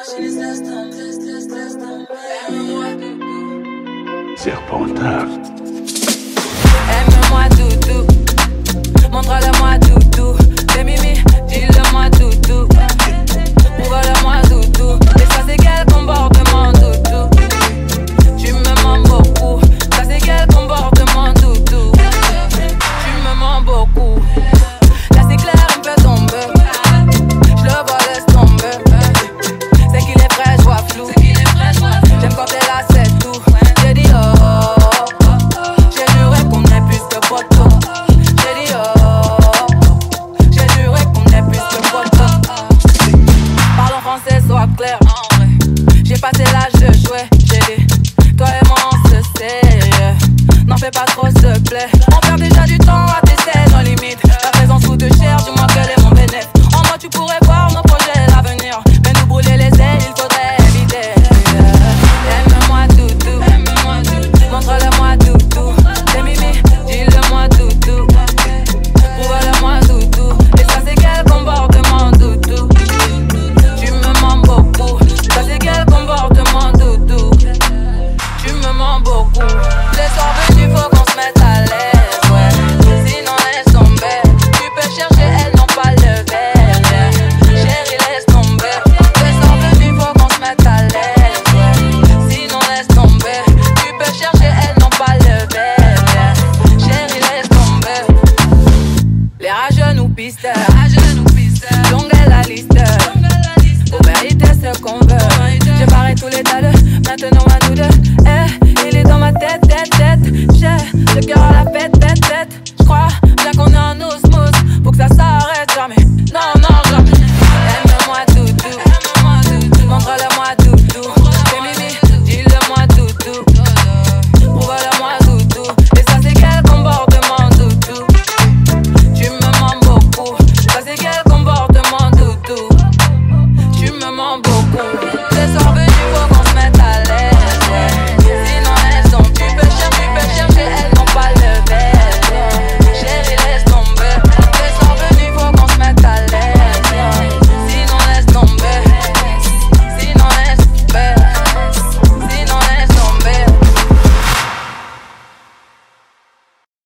Serpentard. Aime-moi doudou, montre-le-moi doudou. Fais mimi, dis-le-moi doudou. Prouve-le-moi doudou. Et ça c'est quel comportement doudou. Tu me mens beaucoup. Ça c'est quel comportement doudou. Tu me mens beaucoup. Là c'est clair, il me fait tomber. Je le vois, laisse tomber. C'est qu'il est vrai, je vois flou. J'aime quand t'es là, c'est tout. J'ai dit oh, j'ai juré qu'on est plus que potos. J'ai dit oh, j'ai juré qu'on est plus que potos. Parlons français, sois clair. J'ai passé l'âge de jouer. J'ai dit, toi et moi on se sait. N'en fais pas trop, s'il te plaît. On perd déjà du temps à tester nos limites. La présence coûte cher, dis-moi quel est mon bénéfice. En moi tu pourrais voir nos projets, l'avenir. Mais nous brûler les ailes, il faudrait éviter. Aime-moi doudou, montre-le-moi doudou. Fais mimi, dis-le-moi doudou. Prouve-le-moi doudou. Et ça c'est quel comportement doudou. Tu me mens beaucoup. Ça c'est quel comportement doudou. Tu me mens beaucoup. Les soirs venus faut qu'on se mette à l'aise, ouais. Sinon laisse tomber. Tu peux chercher, elles n'ont pas le verre, yeah. Chérie laisse tomber. Les soirs venus faut qu'on se mette à l'aise, ouais. Sinon laisse tomber. Tu peux chercher, elles n'ont pas le verre, yeah. Chérie laisse tomber. Les rageux nous pistent. Longue est la liste. Pour mériter ce qu'on veut. J'ai barré tous les tas de. Maintenant